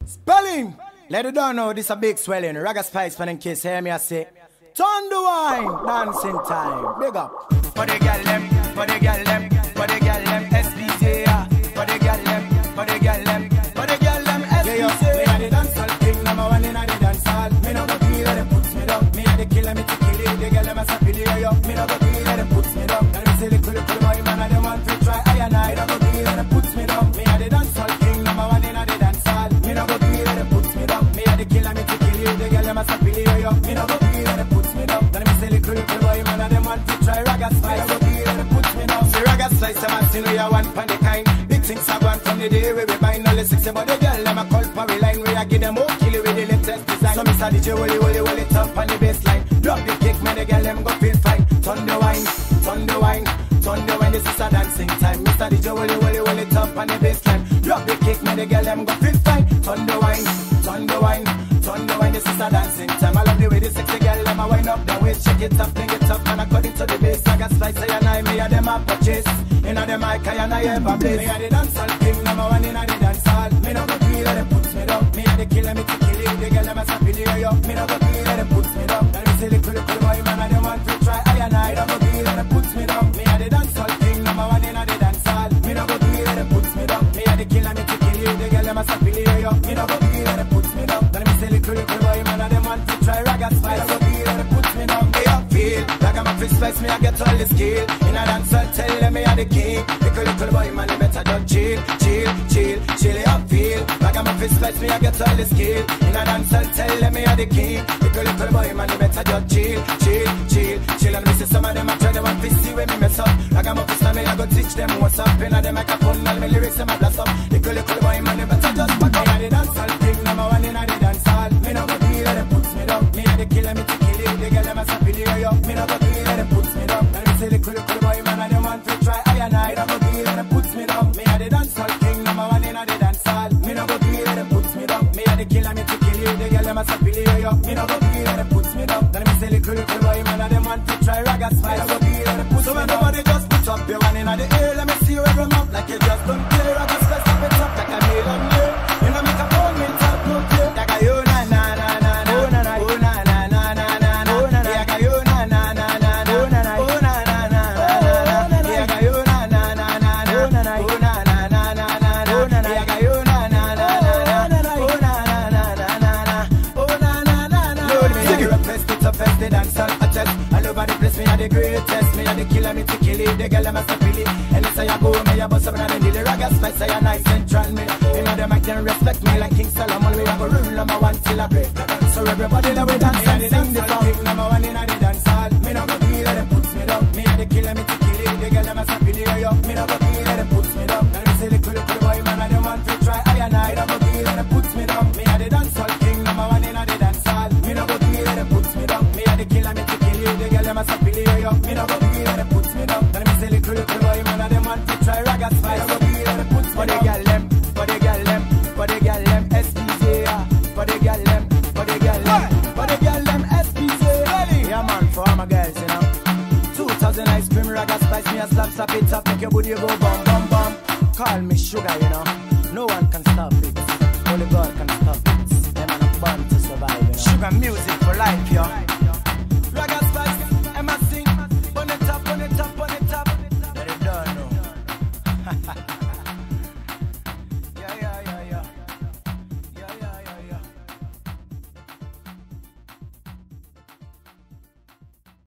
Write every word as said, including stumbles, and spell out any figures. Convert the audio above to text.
Spelling. Let it down know this a big swelling. Ragga Spice for them kids, hear me I say. Turn the wine, dancing time. Big up. For the girl them, for the girl them, for the girl them, S P C A. For the girl them, for the girl them, for the girl them, S P C A. Me a the dancehall king, number one in a the dancehall. Me no go feel that them puts me down. Me a the killer, me to kill it. The girl them a sappy the way up. Me no go feel that them puts me down. Tell me say the cool cool boy man a them want to try. I and I don't go feel that them puts me down. Me a the dancehall king, number one in a the dancehall. Me no go feel that them puts me down. Me a the killer, me to kill it. The girl them a sappy the way up. Me no go feel that them puts me down. Tell me say the cool cool boy man a them want to try. Ragga Spice, go feel that them puts me down. See Ragga Spice, I'm asking we are one for the kind. Big things are gone from the day we bind all the six. But the girl them a call for a line. We a give them all kill it with the latest design. So Mister D J Wally Wally Wally top on the baseline. Drop the kick, man, the girl them go feel fine. Turn the wine, turn the wine, turn the wine. This is a dancing time. Mister D J Wally Wally Wally top on the baseline. Drop the kick, man, the girl them go feel fine. Turn the wine, turn the wine, turn the wine. This is a dancing time. I love the way the sexy girl them a wind up the waist, shake it up, bring it up, and according to the bass, Ragga Spice, I and I, me and them a purchase. Inna the mic, I and I ever blaze. Me a the dancehall king, number one inna the dancehall. Me no go feel that them puts me down. Me a the killer, me to kill it. The girl them a sappy the way up. Me no go feel that them puts me down. Tell me say the cool cool boy man a them want to try. I and I don't go feel that them puts me down. Me a the dancehall king, number one inna the dancehall. Me no go feel that them puts me down. Me a the killer, me to kill it. The girl them a sappy the way up. Me no go feel that them puts me down. Tell me say the cool cool boy man a them want to try. Ragga Spice, I go feel that them puts me down. They up feel like I'm a fist spice. Me I get all the skill. In a dancehall, tell them me a the king. Little little boy man, you better just chill, chill, chill, chill it up feel. Like I'm a fist spice, me I get all the skill. In a dancehall, tell them me a the king. Little little boy man, you better just chill, chill, chill, chill. And me see some of them I try to want to see when me mess up. Like I'm a fist me I go teach them what's up. In a them I can fun, all me lyrics them I blast up. Little little boy man, you better just back up. Me a the dancehall king, number one in a the dancehall. Me no go feel that them puts me down. Me a the killer, me to kill it. The girl them a sappy the way up. Me no go feel that them puts me down. Tell me say little little boy man, I them want to try. I and I don't go feel that them puts me down. Me a the dancehall king, number one in a the dancehall. Me no go feel that them puts me down. Me a the killer, me to kill you. The girl them a sappy the way up. Me no go feel that them puts me down. Tell me say little little boy man, I them want to try. Ragga Spice, I go feel that them puts me down. So when nobody just put up your one in the air, let me see you every month like you just don't care. Ragga Spice, stop it up like a million year. You know make a phone, me talk no care. Like a yo na na na na na, oh na na, oh na na na na na na, oh na na, like a yo na na na na na, oh na na, oh na na na na na, like a yo na na na na na, oh na na, oh na na na na na, oh na na, like a yo na na na na na, oh na na na na na, oh na na na na. Lord, me a the roughest, the toughest, the dancehall hottest. All over the place, me a the greatest. Me a the killer, me to kill it. The girl them a stop it. And it's a ya go, me a bust up and the Ragga Spice, I a nice central me. You know them I can respect me like King Solomon. We a go rule number one till I break the dance. So everybody that we dance and sing the song. King number one in a the dancehall. Me no go feel that them puts me down. Me a the killer, me to kill it. The girl them a stop it the way up. Me no go feel that them puts me down. Tell me say the cool cool boy man, I them want to try. I and I don't go feel that them puts me down. Me a the dancehall king, number one in a the dancehall. Me no go feel that them puts me down. Me a the killer, me to kill you. The girl them a stop it the way up. Me no go feel that them puts me down. Tell me say the cool cool boy man, I them want to try. Ragga Spice, I go feel that them puts me down. For the girl them, for the girl them, for the girl them, S P C A. For the girl them, for the girl them, for the girl them, S P C A. Yeah man, for all my girls, you know. Two thousand ice cream, Ragga Spice, me a slap, slap it up, make your booty go bum, bum, bum. Call me sugar, you know. No one can stop it. Only God can stop it. Them man are born to survive, you know. Sugar music for life, yo.